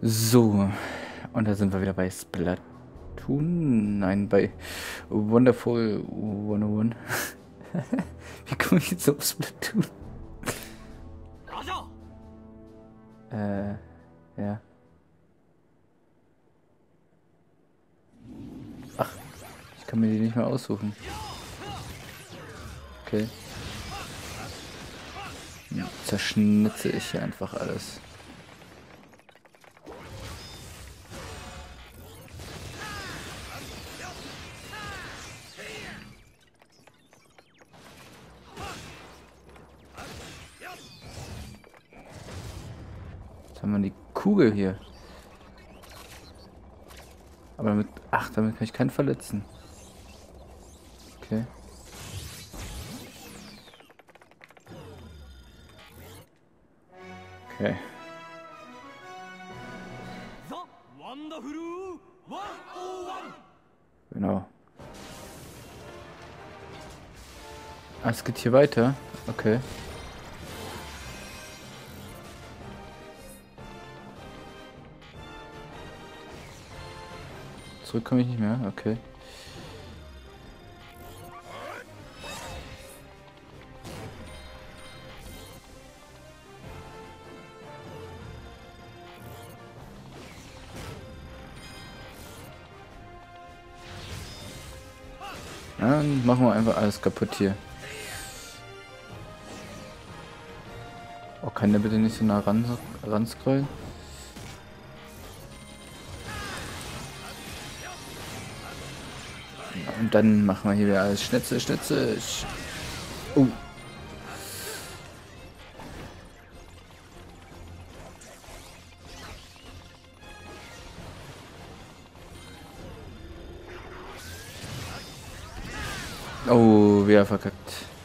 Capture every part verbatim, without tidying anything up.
So, und da sind wir wieder bei Splatoon. Nein, bei Wonderful hundertundeins. Wie komme ich jetzt auf Splatoon? Äh, ja. Ach, ich kann mir die nicht mehr aussuchen. Okay. Ja, zerschnitze ich hier einfach alles. Jetzt haben wir die Kugel hier. Aber damit... Ach, damit kann ich keinen verletzen. Okay. Okay. Genau. Ah, es geht hier weiter. Okay. Zurück komme ich nicht mehr. Okay. Dann machen wir einfach alles kaputt hier. Oh, kann der bitte nicht so nah ran, ran scrollen? Und dann machen wir hier wieder alles Schnitzel, Schnitzel. Sch oh. Oh, wieder verkackt.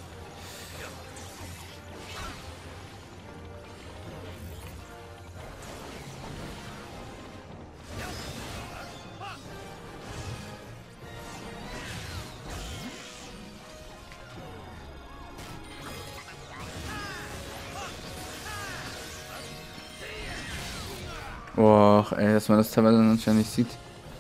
Boah, ey, dass man das teilweise noch nicht sieht.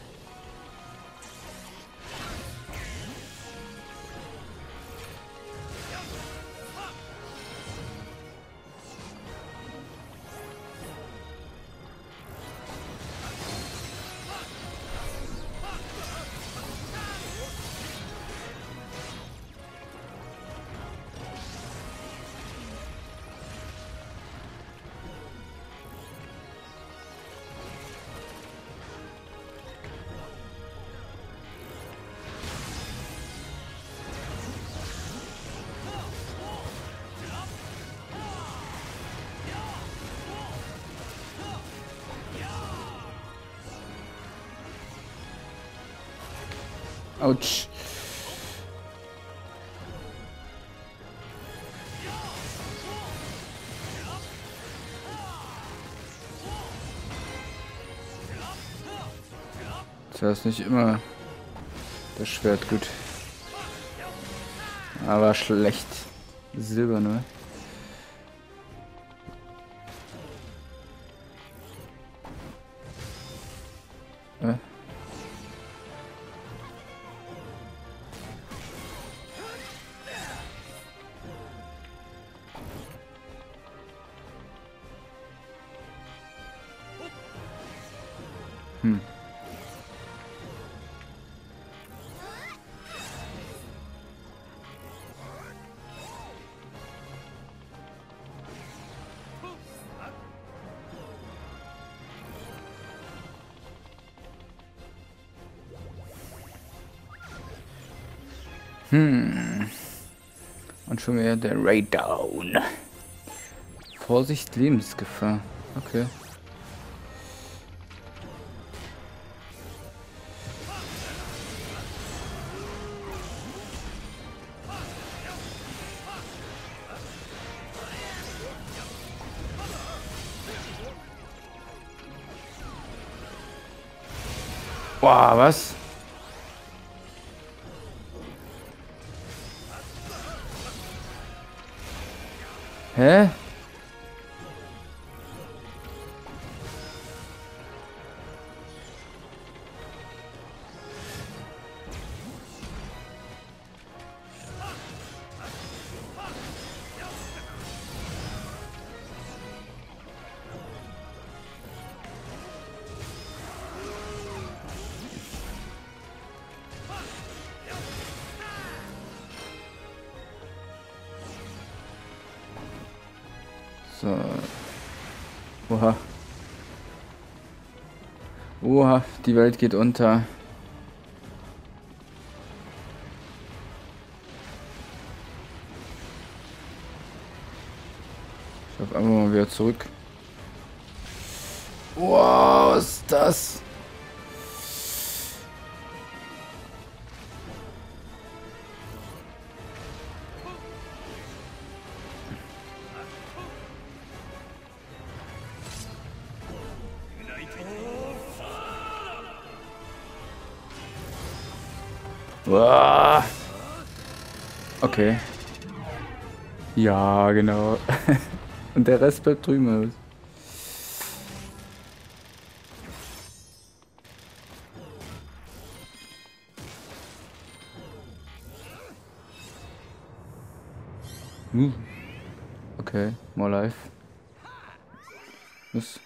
Autsch. Das ist nicht immer das Schwert gut. Aber schlecht. Silber, ne? Äh. Hm. Hm. Und schon wieder der Raydown. Vorsicht, Lebensgefahr. Okay. Boah, was? Hä? So. Oha. Oha, die Welt geht unter. Ich hab einfach mal wieder zurück. Wow, was ist das? Wow. Okay. Ja, genau. Und der Rest bleibt drüben aus. Uh. Okay, more life. Was?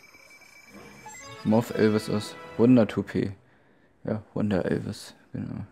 Morph Elvis aus. Wunder zwei P. Ja, Wunder Elvis, genau.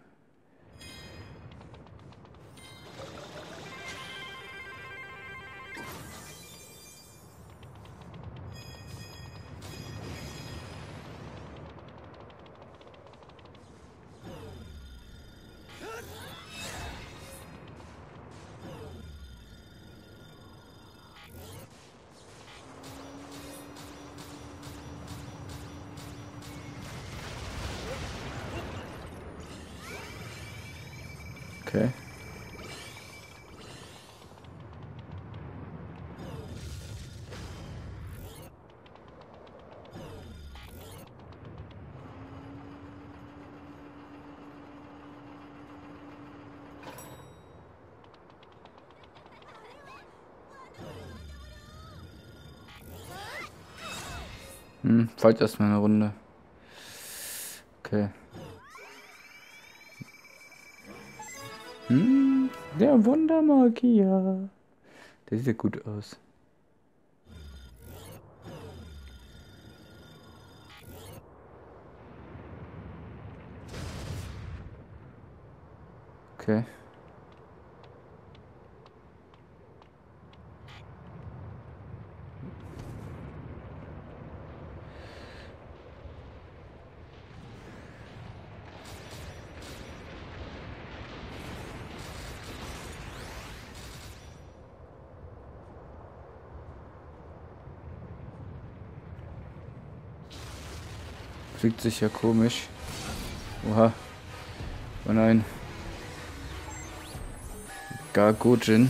Okay. Hm, falls erstmal eine Runde. Okay. Hm, der Wundermagier. Der sieht ja gut aus. Okay. Fühlt sich ja komisch. Oha. Oh nein. Gargojin.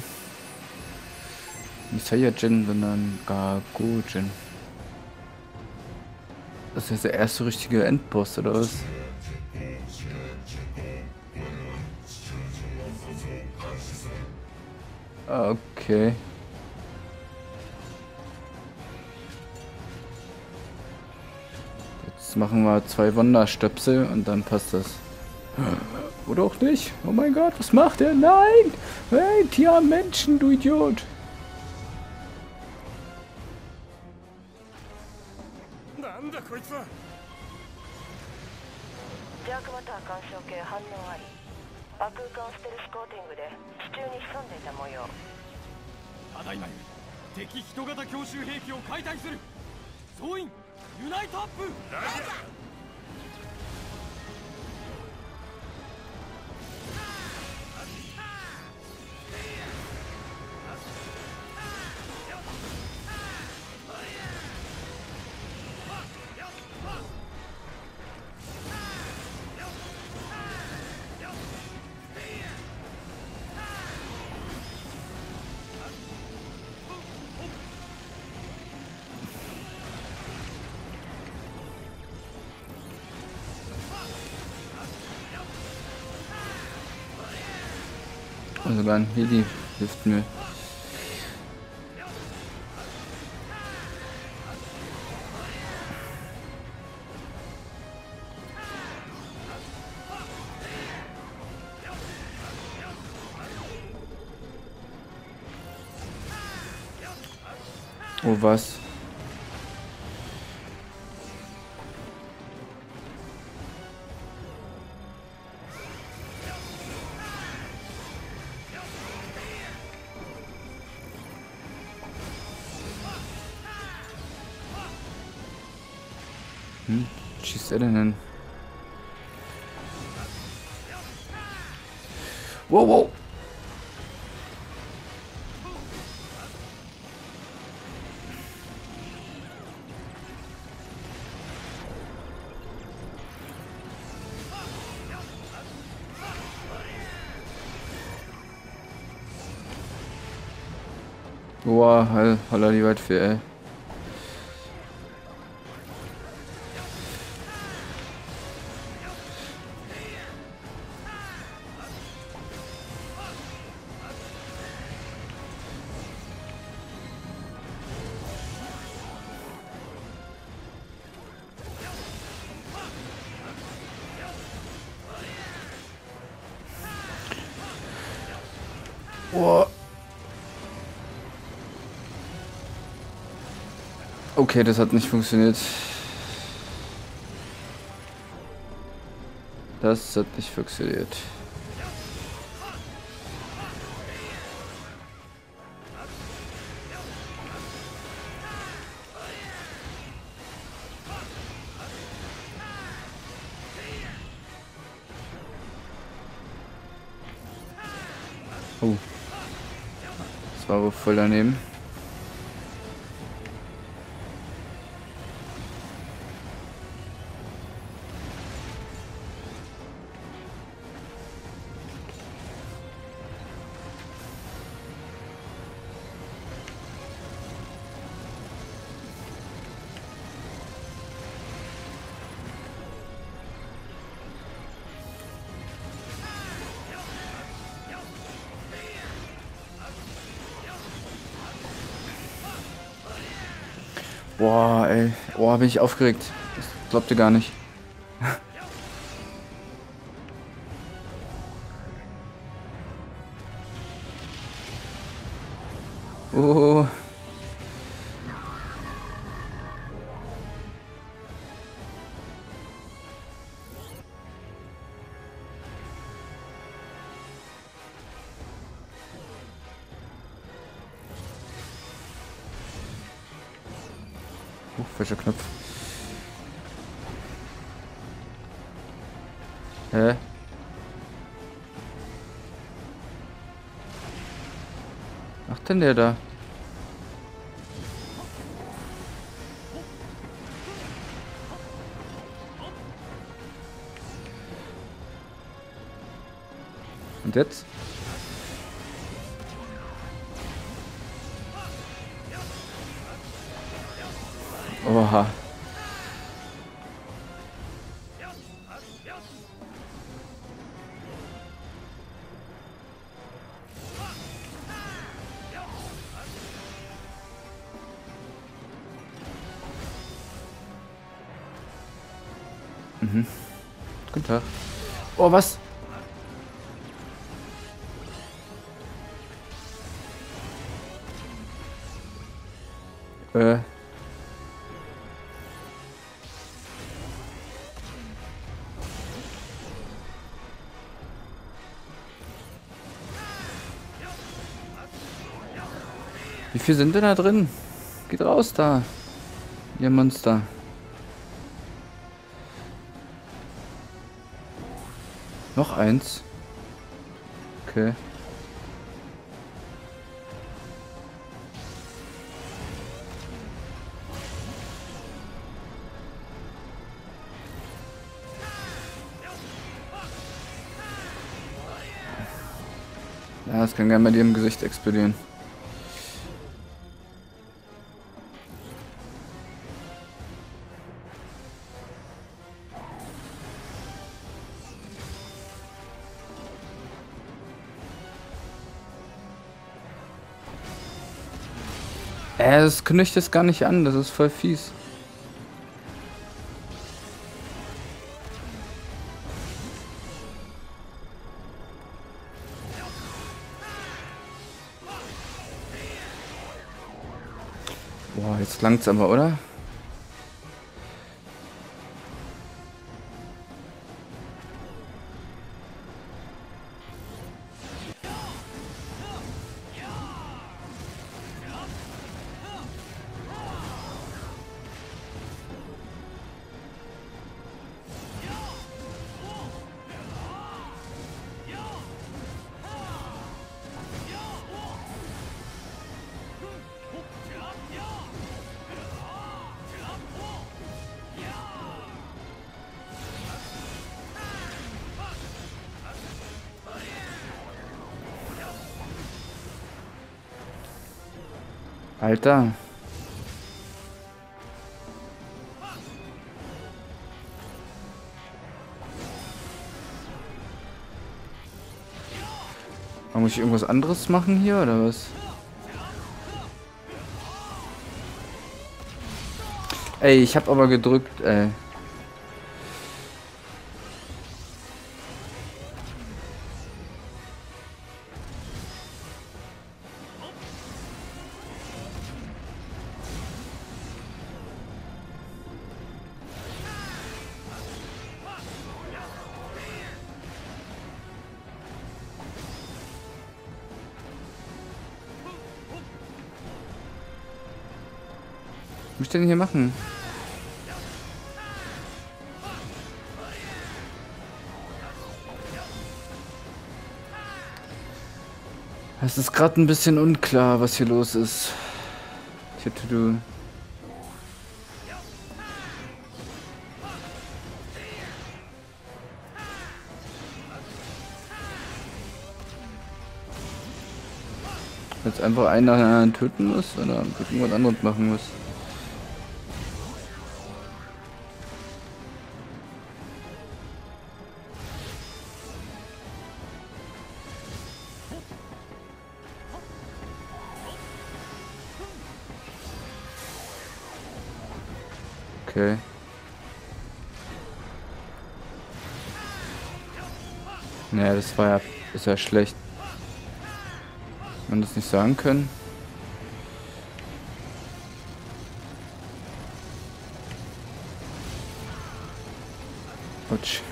Nicht Saiyajin, sondern Gargojin. Das ist jetzt der erste richtige Endboss, oder was? Okay. Jetzt machen wir zwei Wunderstöpsel und dann passt das. Oder auch nicht. Oh mein Gott, was macht er? Nein! Hey, Tier Menschen, du Idiot! Und sogar ein Heli hilft mir. Oh was? Hm, schießt er denn hin? Wow, wow! Boah, hall, holla die Waldfee, ey. Boah. Okay, das hat nicht funktioniert. Das hat nicht funktioniert. Oh. Das war wohl voll daneben. Boah, ey. Boah, bin ich aufgeregt. Das glaubt ihr gar nicht. Oh. Uh, falscher Knopf. Hä? Was macht denn der da? Und jetzt? Oha. Mhm. Guten Tag. Oh, was? Äh. Wie viel sind denn da drin? Geht raus da. Ihr Monster. Noch eins. Okay. Ja, das kann gerne bei dir im Gesicht explodieren. Äh, das knücht es gar nicht an, das ist voll fies. Boah, jetzt langt's aber, oder? Alter. Muss ich irgendwas anderes machen hier, oder was? Ey, ich hab aber gedrückt, ey. Was muss ich denn hier machen? Es ist gerade ein bisschen unklar, was hier los ist. Hier to do. Jetzt einfach einen nach dem anderen töten muss oder irgendwas anderes machen muss. Okay. Naja, das war ja, ist ja schlecht. Man das nicht sagen können. Autsch.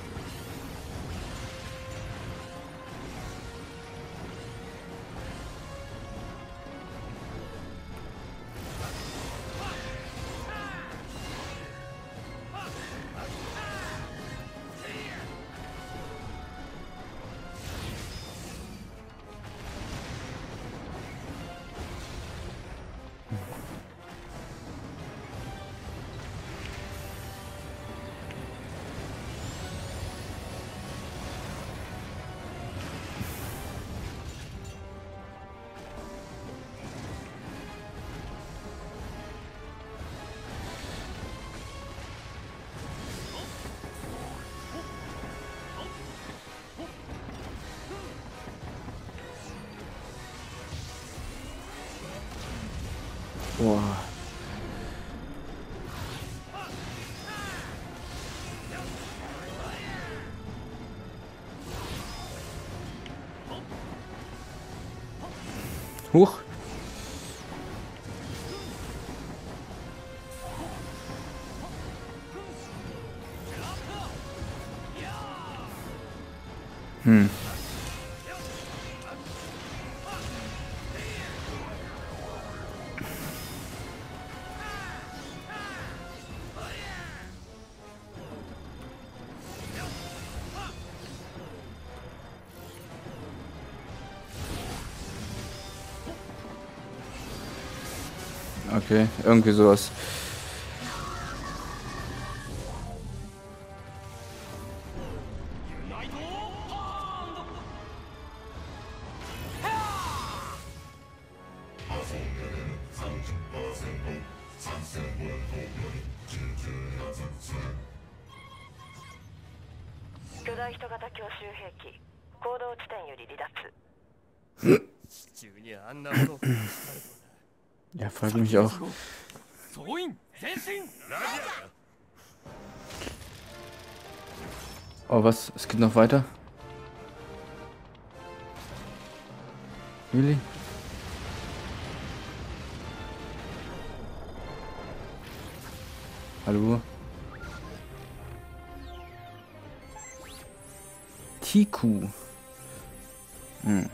Boah. Huch. Hm. Okay, irgendwie sowas. Ja, frage mich auch. Oh, was? Es geht noch weiter? Really? Hallo? Tiku. Hm.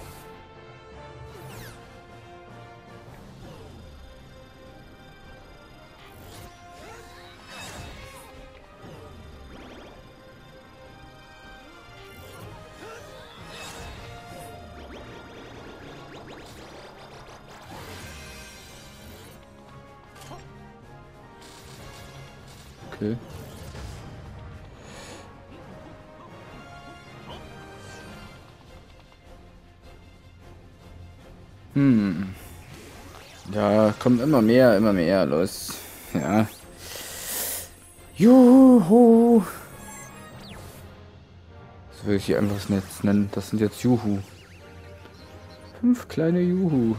Okay. Hm. Ja, kommen immer mehr, immer mehr, los. Ja. Juhu. Das will ich hier einfach das Netz nennen. Das sind jetzt Juhu. Fünf kleine Juhu.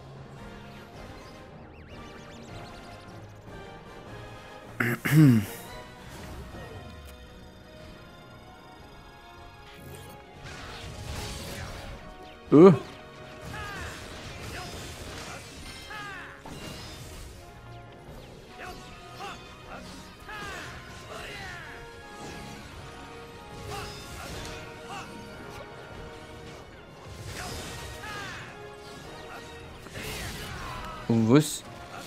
äh. Was?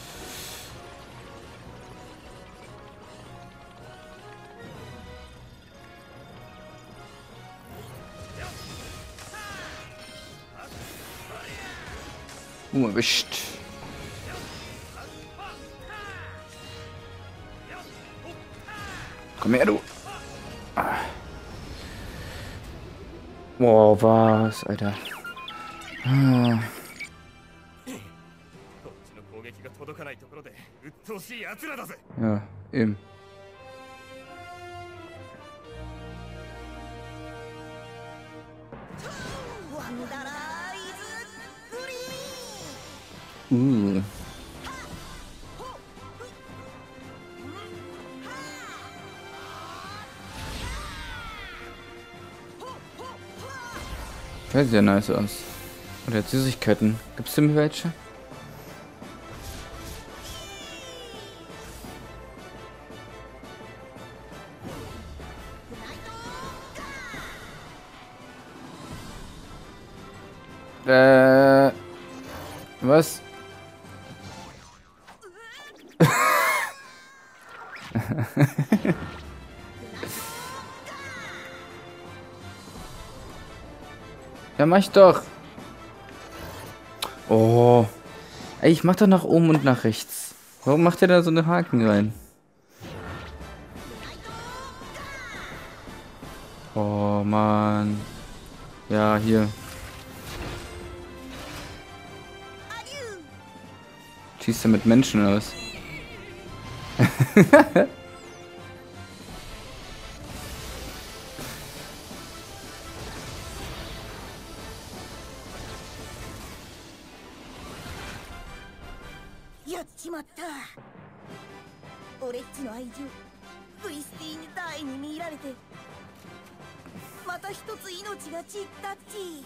Oh, erwischt. Komm her, du. Ah. Boah, was, Alter. Ah. Ja, eben. Uh. Sieht sehr nice aus. Oder Süßigkeiten. Gibt's denn welche? Äh. Was? Ja, mach ich doch. Oh. Ey, ich mach doch nach oben und nach rechts. Warum macht ihr da so eine Haken rein? Oh, Mann. Ja, hier. Schießt er mit Menschen aus? やっちまった。俺っちの愛獣クリスティーヌ大に見られてまた一つ命が散ったっち。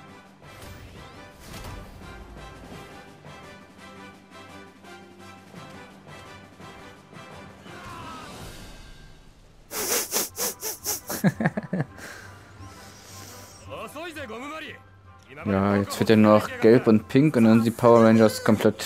Ja, jetzt wird er nur noch gelb und pink und dann die Power Rangers komplett.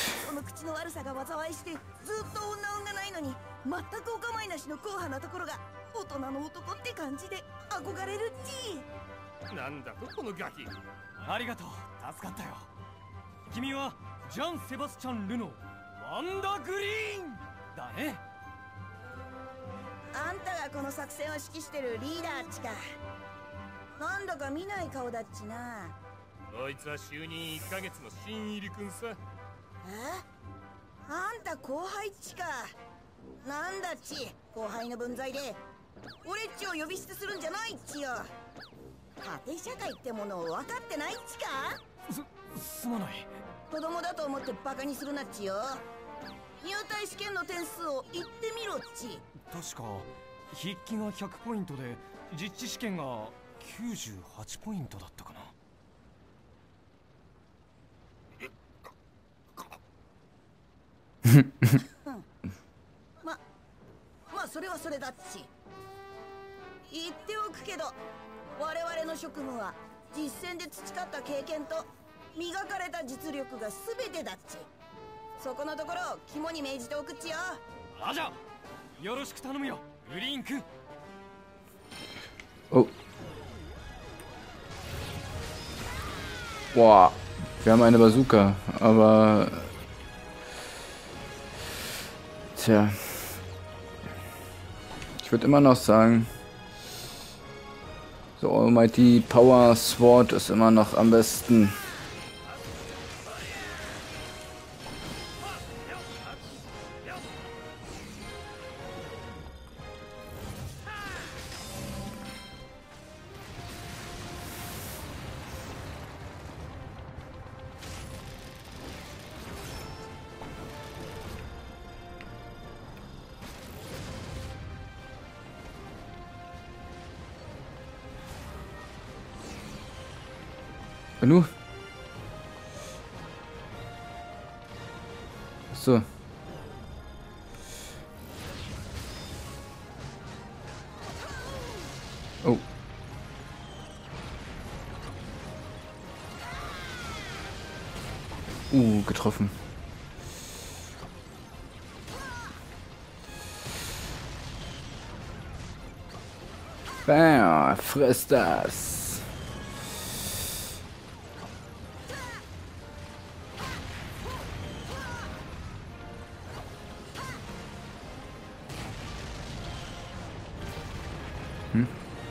なんだか見ない顔だっちな。 こいつは就任いっかげつの新入りくんさ。 え？あんた後輩っちか。なんだっち、後輩の分際で俺っちを呼び捨てするんじゃないっちよ。家庭社会ってものを分かってないっちか。 す、すまない。 子供だと思ってバカにするなっちよ。入隊試験の点数を言ってみろっち。 確か筆記がひゃくポイントで実地試験がきゅうじゅうはちポイントだったかな。 ま、まあそれはそれだっち。言っておくけど、我々の職務は実戦で培った経験と磨かれた実力が全てだっち。そこのところを肝に銘じておくっちよ。 ラジャー、よろしく頼むよ、グリーン君。 Oh. Boah, wir haben eine Bazooka, aber tja, ich würde immer noch sagen, so Almighty Power Sword ist immer noch am besten. Nu. So. Oh. Uh, getroffen. Bam, friss das. Hm?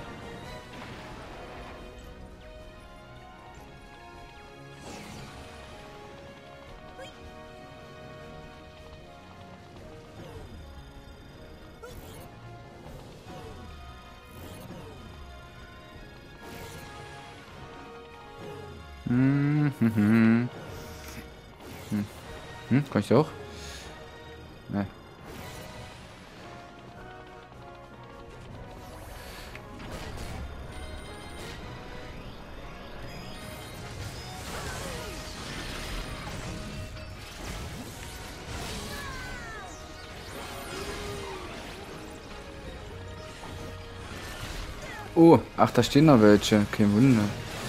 Hm, hm, hm. Hm. Hm, kann ich auch? Ne. Oh, ach, da stehen noch welche. Kein Wunder.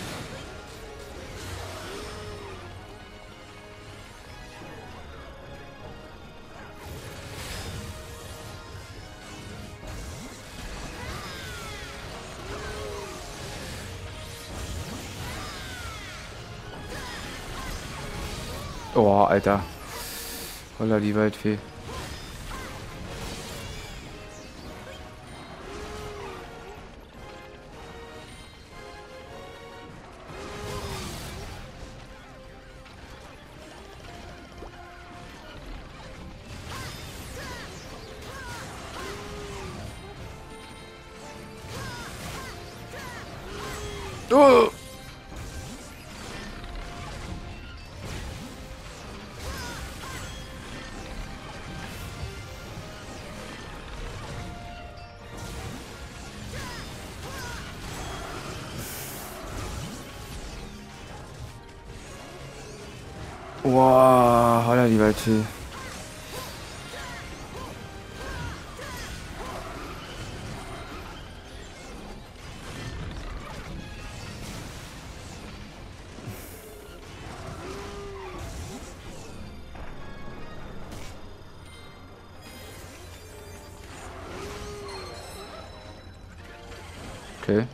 Oh, Alter. Holla die Waldfee. Oh! Wow, holla die Waldfee. Okay.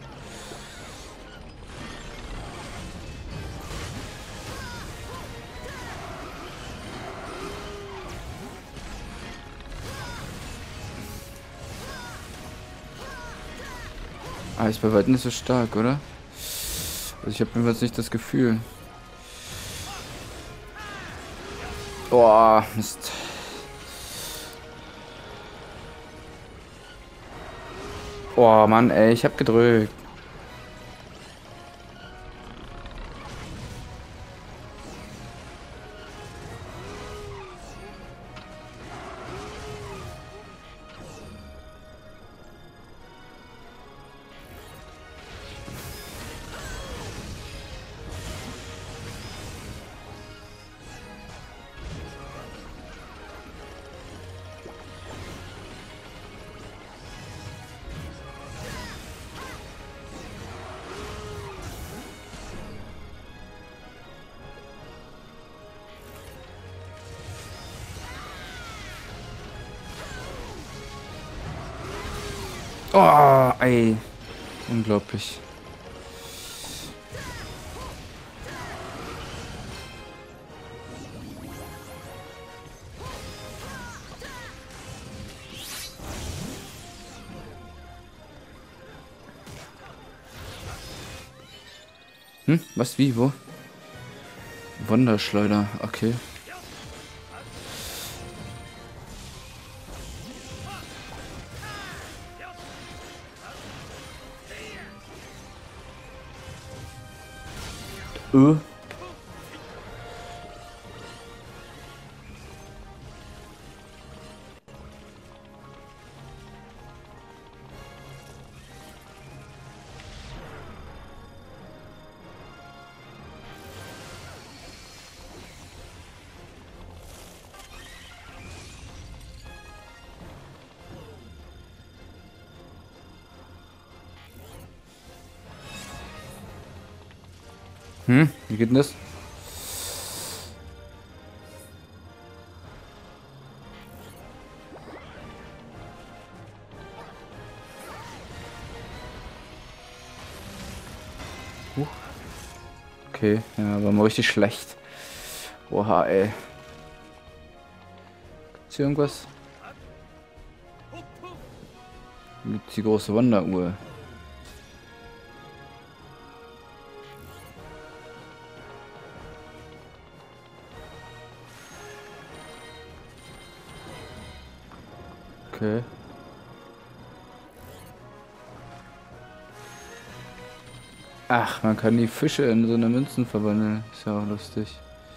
Ah, ist bei weitem nicht so stark, oder? Also ich habe jedenfalls nicht das Gefühl. Oh, Mist. Oh, Mann, ey, ich hab gedrückt. Oh, ey. Unglaublich. Hm? Was? Wie? Wo? Wunderschleuder. Okay. Ö. Hm, wie geht denn das? Huch. Okay, ja, war mal richtig schlecht. Oha, ey. Gibt's hier irgendwas? Gibt's die große Wanderuhr? Okay. Ach, man kann die Fische in so eine Münzen verwandeln. Ist ja auch lustig.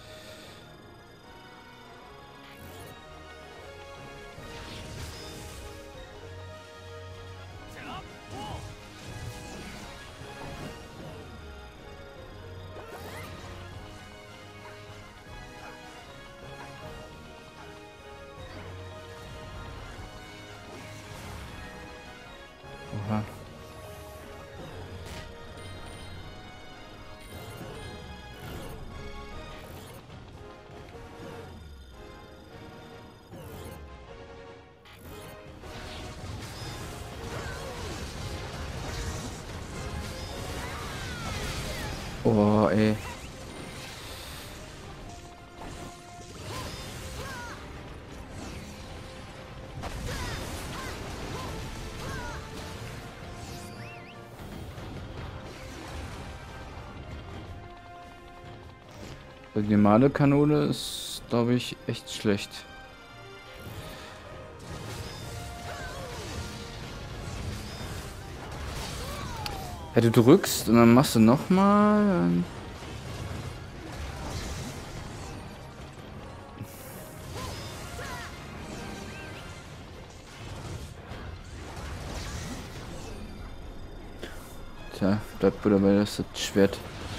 Oha. Oh, ey. Die normale Kanone ist, glaube ich, echt schlecht. Ja, du drückst und dann machst du noch mal. Tja, bleibt wohl dabei, dass das Schwert.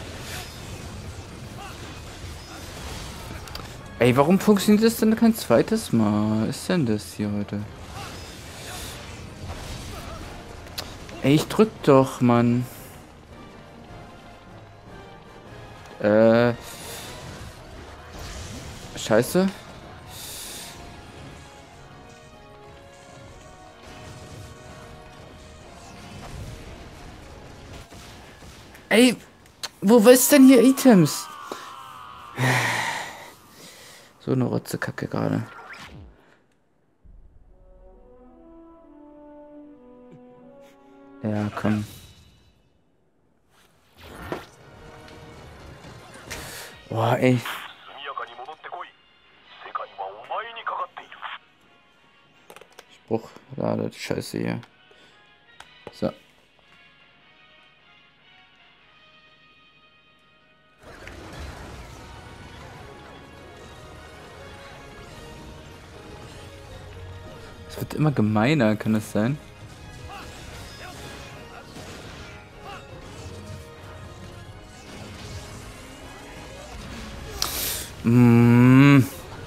Ey, warum funktioniert das denn kein zweites Mal? Was ist denn das hier heute? Ey, ich drück doch, Mann. Äh. Scheiße. Ey, wo ist denn hier Items? So eine Rotzekacke gerade. Ja, komm. Boah, ey. Spruch, ladet, scheiße hier. So. Es wird immer gemeiner, kann es sein? Mm.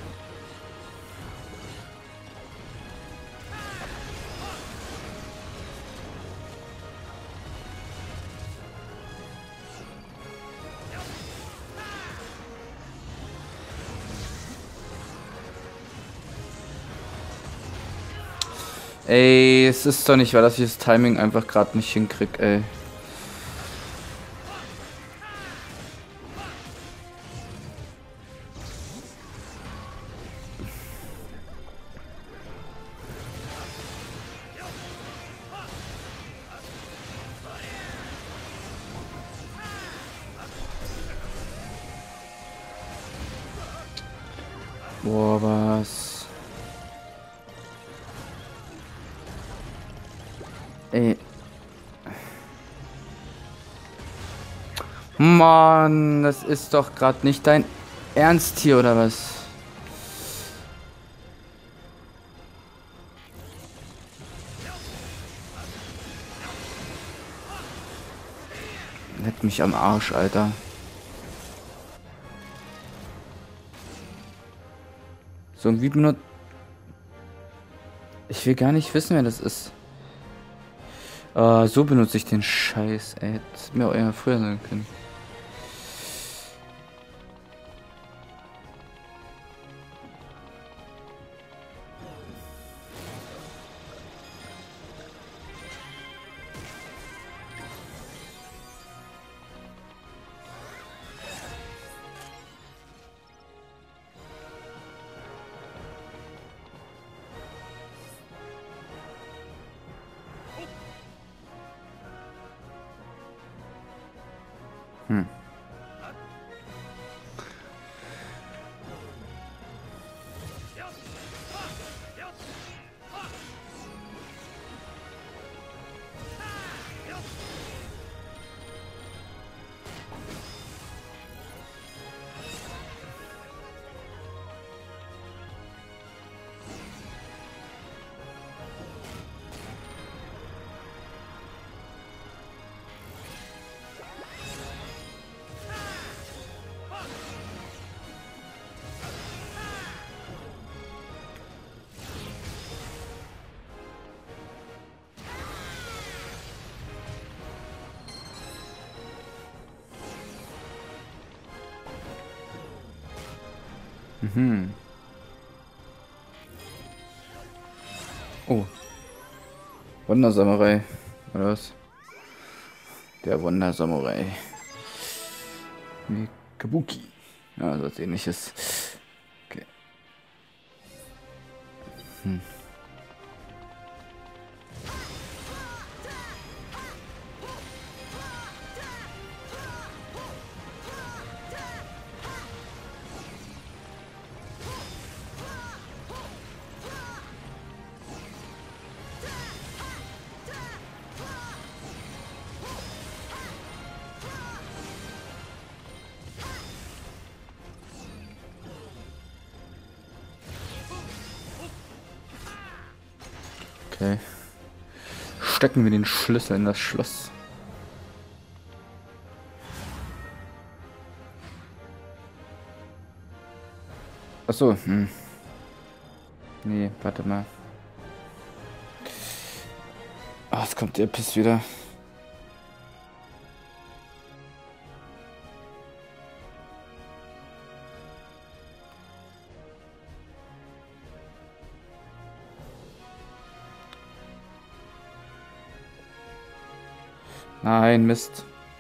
Ey, es ist doch nicht wahr, dass ich das Timing einfach gerade nicht hinkrieg, ey. Boah, was? Ey. Mann, das ist doch gerade nicht dein Ernst hier, oder was? Leck mich am Arsch, Alter. So, und wie benutzt... Ich will gar nicht wissen, wer das ist. Uh, so benutze ich den Scheiß, ey. Das hätte mir auch eher früher sagen können. Hm. Mhm. Oh. Wundersamurai. Oder was? Der Wundersamurai. Wie Kabuki. Ja, so was ähnliches. Okay. Hm. Okay. Stecken wir den Schlüssel in das Schloss. Achso, hm. Nee, warte mal. Ah, jetzt kommt der Piss wieder. Nein, Mist.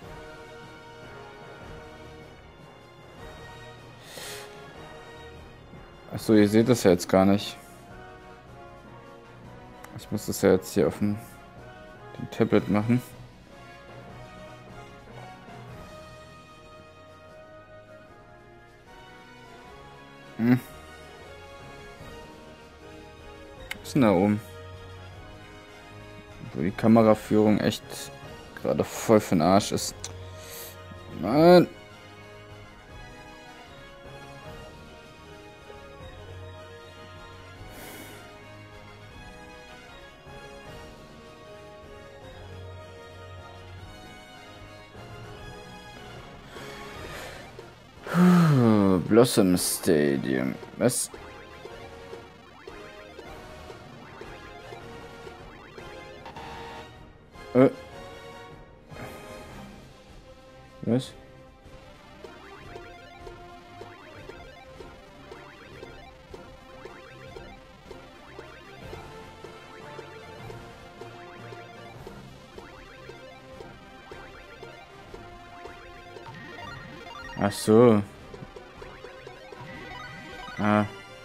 Achso, ihr seht das ja jetzt gar nicht. Ich muss das ja jetzt hier auf dem, dem Tablet machen. Hm. Was ist denn da oben? Wo die Kameraführung echt gerade voll für den Arsch ist. Mann. Puh, Blossom Stadium. Was? Äh. Was? Ach so. Ah.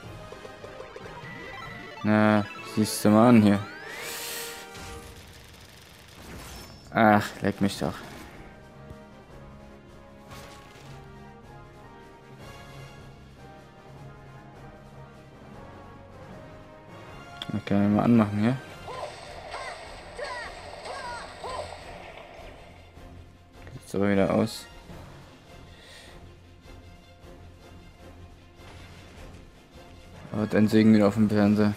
Na, siehst du mal an hier. Ach, leck mich doch. Okay, mal anmachen hier. Sieht aber wieder aus. Aber dann Segen wieder auf dem Fernseher.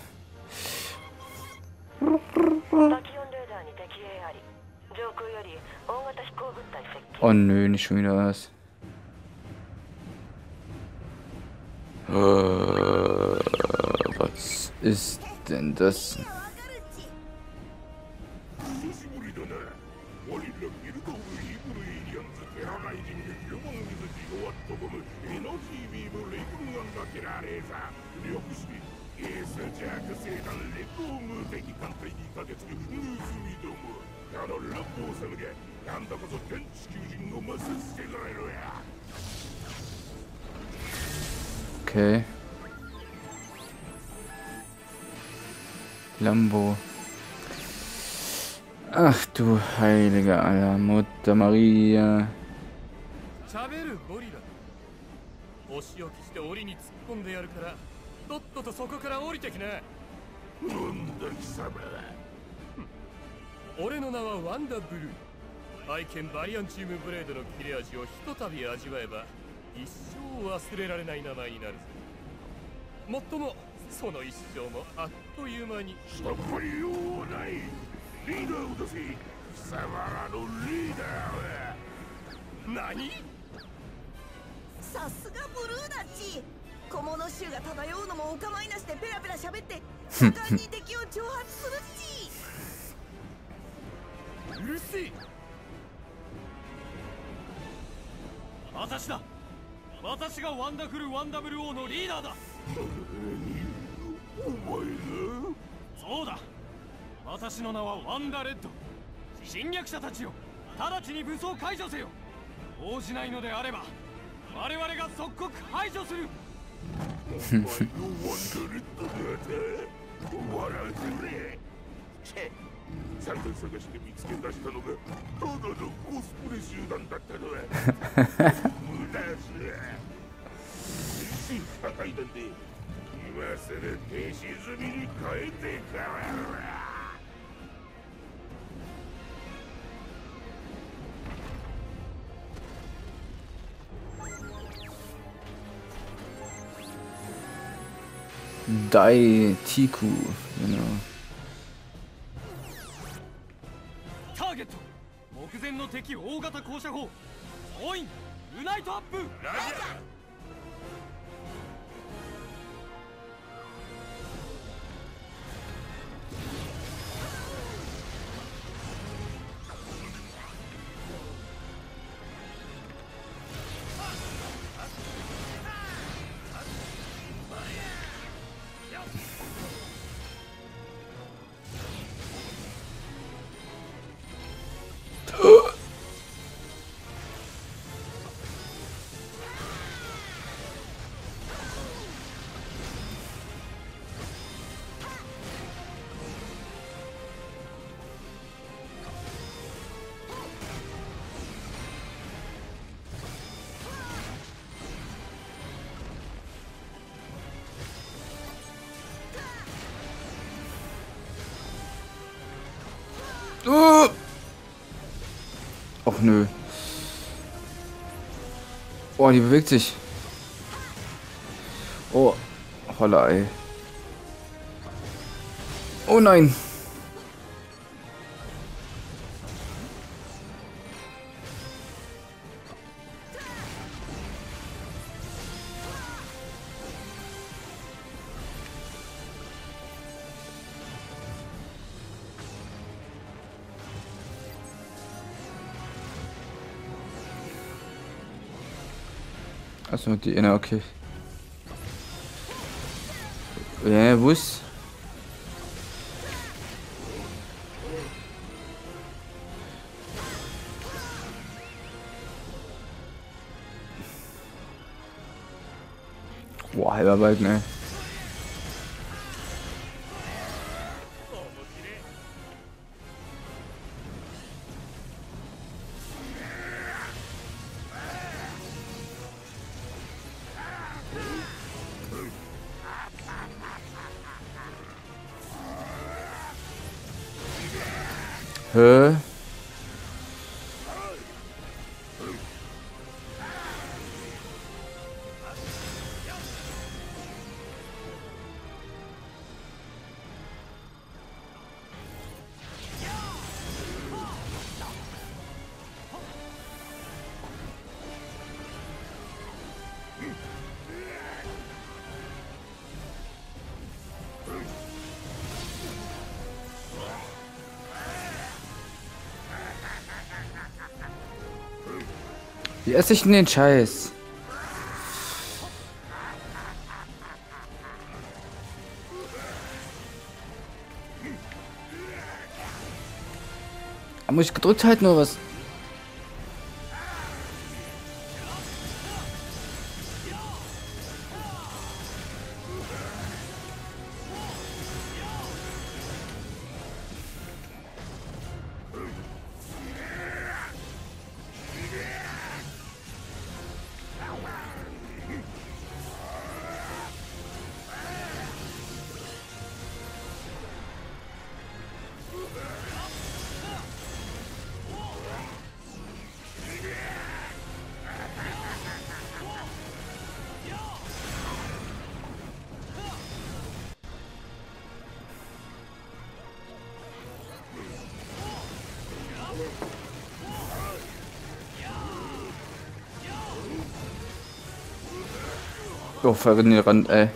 Oh nö, nicht schon wieder was. Uh, was ist denn das? Okay. Lambo. Ach du heilige Aller Mutter Maria. 喋るゴリラ。お仕置きして檻に突っ込んでやるから、とっととそこから降りてきな。 なんだ貴様。 俺の名はワンダブルー。愛犬バリアンチウムブレードの切れ味をひとたび味わえば一生忘れられない名前になるぜ。もっともその一生もあっという間に。 さまりようない。リーダーを出せ。貴様らのリーダーは。 何？ さすがブルーだっち。小物臭が漂うのもお構いなしでペラペラ喋って盛んに敵を挑発するっち。 うるせえ。私だ。私がワンダフルワンダブルオーのリーダーだ。 お前が？ そうだ。私の名はワンダレッド。侵略者たちよ、直ちに武装解除せよ。応じないのであれば我々が即刻排除する。 お前のワンダレッドだ。笑うぜれ。散々探して見つけ出したのがただのコスプレ集団だったのは無駄す。新破壊団で今すぐ停止済みに変えてから。 大 Tiku, genau. ターゲット目前の敵大型降射砲オインユナイトアップ。ラジ Uh! Och nö. Oh, die bewegt sich. Oh, holla, ey. Oh nein. Achso, die Inner, okay. Ja, wo ist? Boah, halber Wald, ne? Hä? Wie esse ich denn den Scheiß? Muss ich gedrückt halten oder was? Oh, voll in den Rand, ey.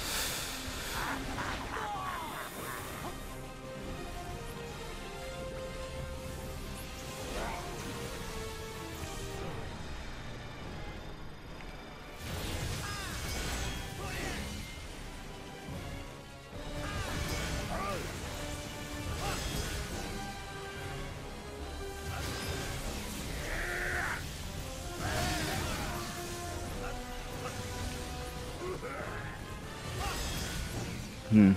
Hm.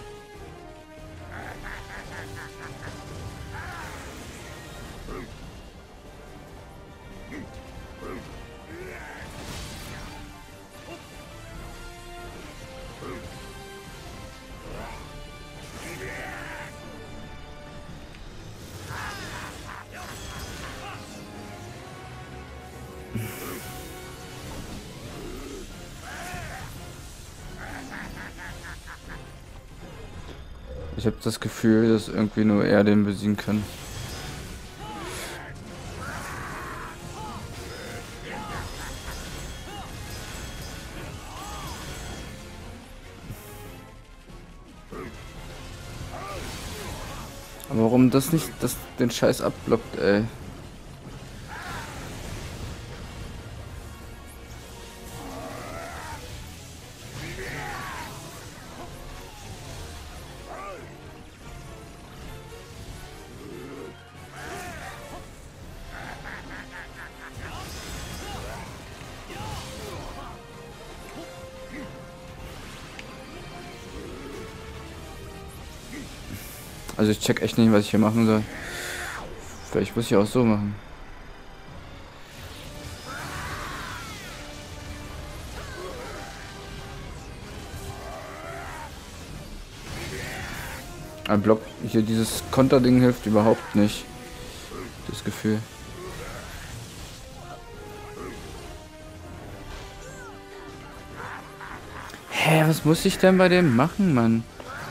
Ich habe das Gefühl, dass irgendwie nur er den besiegen kann. Aber warum das nicht das den Scheiß abblockt, ey? Also ich check echt nicht, was ich hier machen soll. Vielleicht muss ich auch so machen. Ein Block, hier dieses Konterding hilft überhaupt nicht. Das Gefühl. Hä, was muss ich denn bei dem machen, Mann?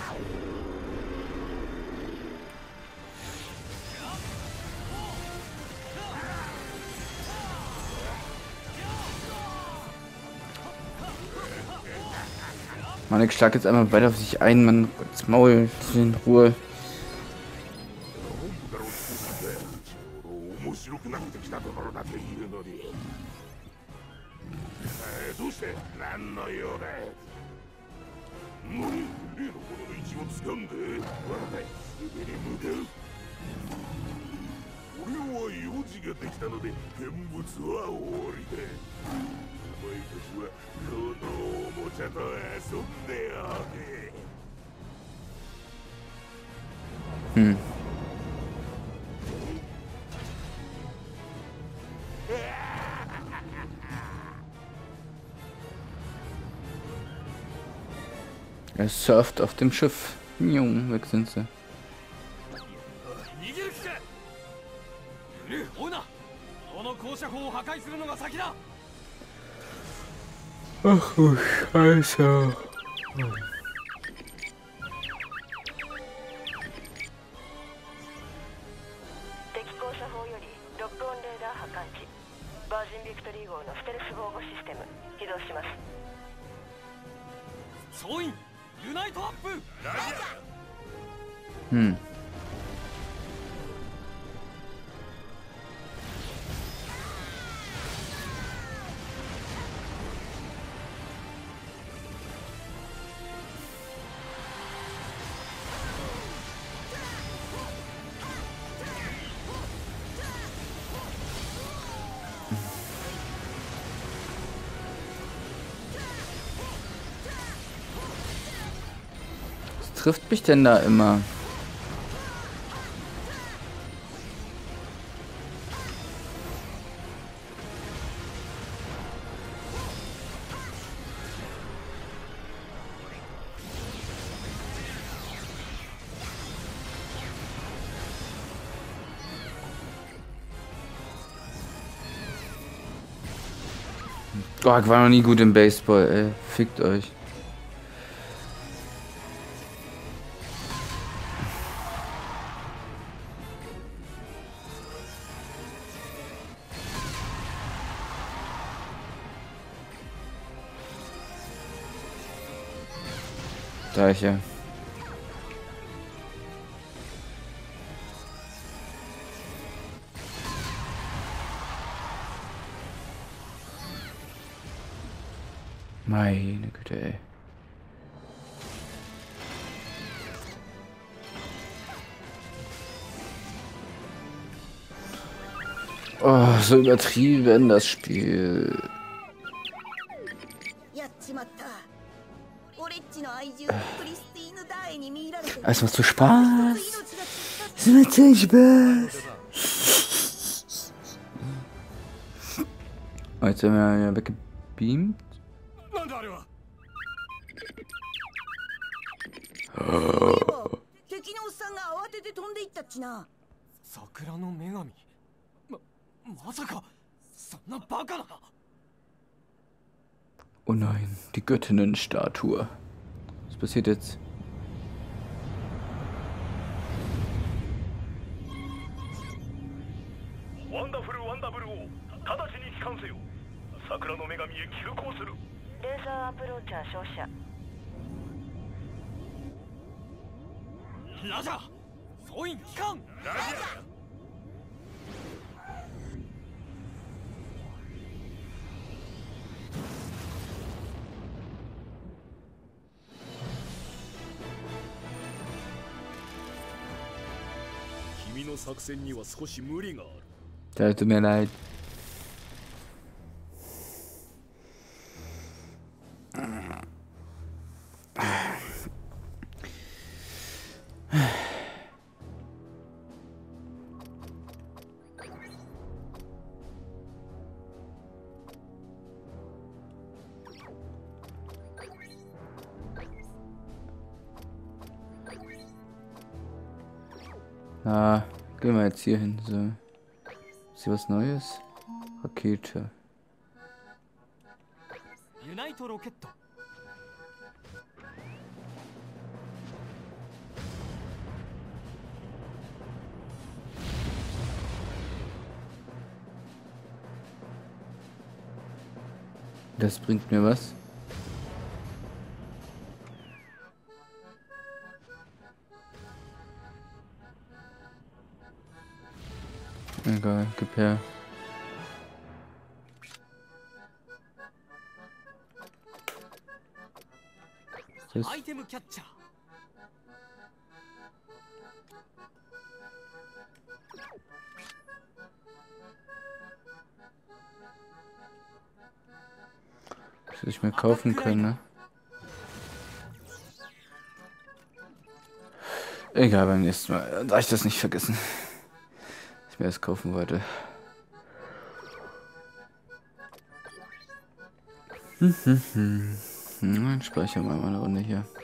Mann, ich schlag jetzt einmal weiter auf sich ein, Mann. Das Maul, in Ruhe. 面白くなってきたところだというのに、えー、どうして何の用だ。何、例のこの位置を掴んで我がすぐに向かう。俺は用事ができたので見物は終わりだ。お前たちはこのおもちゃと遊んでおけ。 Hm. Er surft auf dem Schiff. Jung, weg sind sie. Ach du Scheiße. バージンビクトリー号のステルス防護システム起動します。総員ユナイトアップ。 Hm. Was trifft mich denn da immer? Oh, ich war noch nie gut im Baseball, ey. Fickt euch. gleiche. Meine Güte, ey. Oh, so übertrieben das Spiel. Es macht so Spaß. Es macht so Spaß. Oh, jetzt sind wir ja weggebeamt. Oh nein, die Göttinnenstatue. Was passiert jetzt? Da tut mir leid. Na, gehen wir jetzt hier hin. So. Ist hier was Neues? Rakete. Das bringt mir was. Egal, gib her. Das hätte ich mir kaufen können, ne? Egal, beim nächsten Mal. Darf ich das nicht vergessen. Ich mir das kaufen wollte. Hm, hm, hm. Dann speichern wir mal eine Runde hier.